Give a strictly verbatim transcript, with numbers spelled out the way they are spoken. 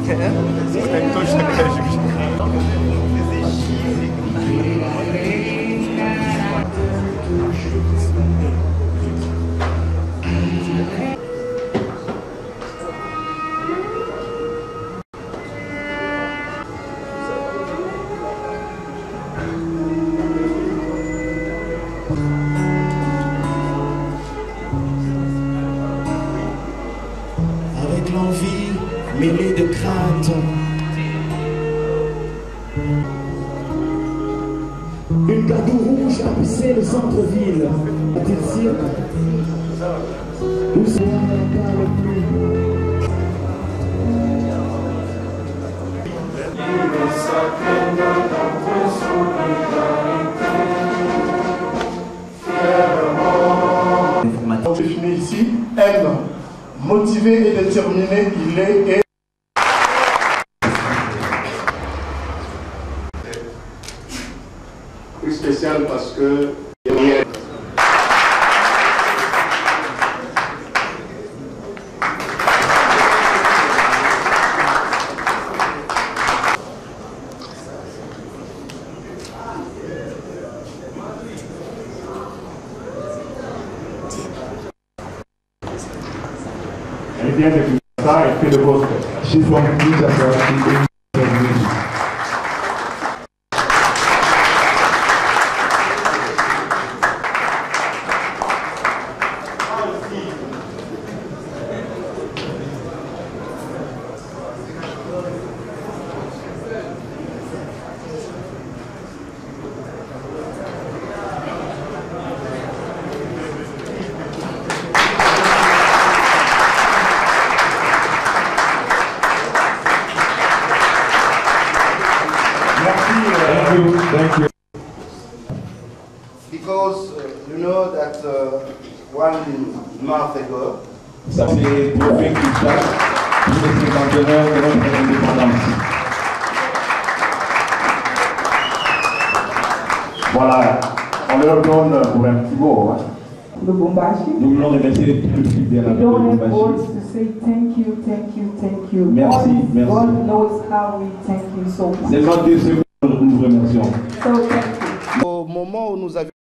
Avec l'envie mêlée de crainte, une gadoue rouge a poussé le centre-ville. A-t-il cirque? Où se parle plus? Défini ici, aime, motivé et déterminé, il est et plus spécial parce que elle vient de ça, elle fait le gospel. She's from Kinshasa. Thank you, thank you. Because uh, you know that uh, one month ago, Ça fait pour faire qu'il passe pour les cinquantenaires de notre indépendance. Voilà, on leur donne pour un petit mot. Hein. Lubumbashi. Nous voulons remercier le public bien We à don't have Lubumbashi. words to say thank you, thank you, thank you. Merci, God, merci. God knows how we thank you so much. Seulement deux secondes, nous vous remercions. So thank you. au moment où nous avions